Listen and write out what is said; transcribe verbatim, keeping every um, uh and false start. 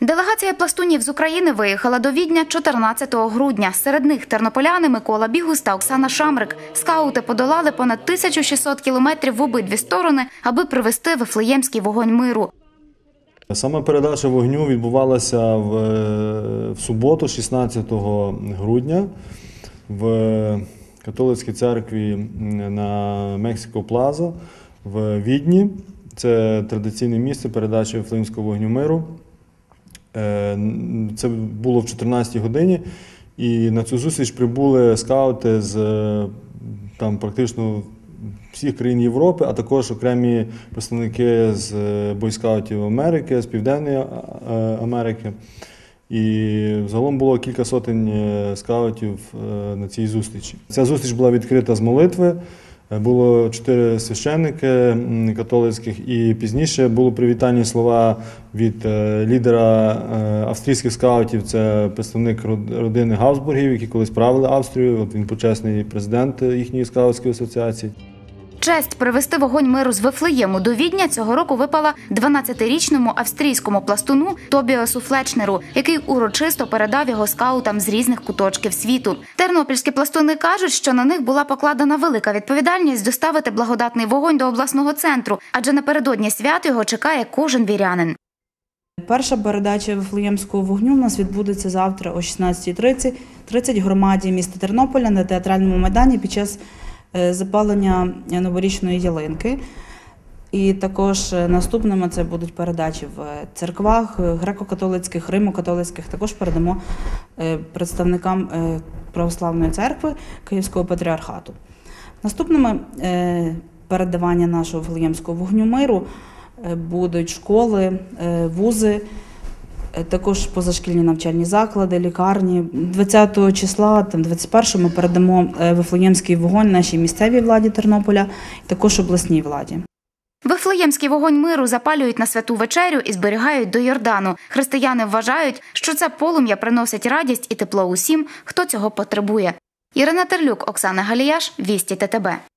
Делегація пластунів з України виїхала до Відня чотирнадцятого грудня. Серед них тернополяни Микола Бігус та Оксана Шамрик. Скаути подолали понад тисячу шістсот кілометрів в обидві сторони, аби привезти Вифлеємський вогонь миру. Саме передача вогню відбувалася в, в суботу, шістнадцятого грудня, в католицькій церкві на Мексико Плаза в Відні. Це традиційне місце передачі Вифлеємського вогню миру. Це було в чотирнадцятій годині, і на цю зустріч прибули скаути з там, практично всіх країн Європи, а також окремі представники з бойскаутів Америки, з Південної Америки. І загалом було кілька сотень скаутів на цій зустрічі. Ця зустріч була відкрита з молитви. Було чотири священники католицьких, і пізніше були привітальні слова від лідера австрійських скаутів, це представник родини Габсбургів, які колись правили Австрією, от він почесний президент їхньої скаутської асоціації. Честь привезти вогонь миру з Вифлеєму до Відня цього року випала дванадцятирічному австрійському пластуну Тобіасу Флечнеру, який урочисто передав його скаутам з різних куточків світу. Тернопільські пластуни кажуть, що на них була покладена велика відповідальність доставити благодатний вогонь до обласного центру, адже напередодні свят його чекає кожен вірянин. Перша передача Вифлеємського вогню у нас відбудеться завтра о шістнадцятій тридцять в громаді міста Тернополя на театральному майдані під час запалення новорічної ялинки. І також наступними це будуть передачі в церквах греко-католицьких, римо-католицьких. Також передамо представникам православної церкви Київського патріархату. Наступними передавання нашого Вифлеємського вогню миру будуть школи, вузи, також позашкільні навчальні заклади, лікарні. двадцятого числа, там двадцять першого ми передамо Вифлеємський вогонь нашій місцевій владі Тернополя, також обласній владі. Вифлеємський вогонь миру запалюють на святу вечерю і зберігають до Йордану. Християни вважають, що це полум'я приносить радість і тепло усім, хто цього потребує. Ірина Терлюк, Оксана Галіяш, Вісті ТТБ.